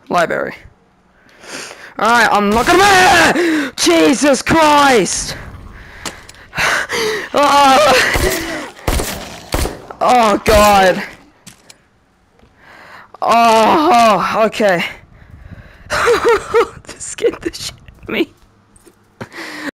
Library. Alright, I'm not gonna. Jesus Christ! Oh, oh God. Oh, okay. This scared the shit out of me.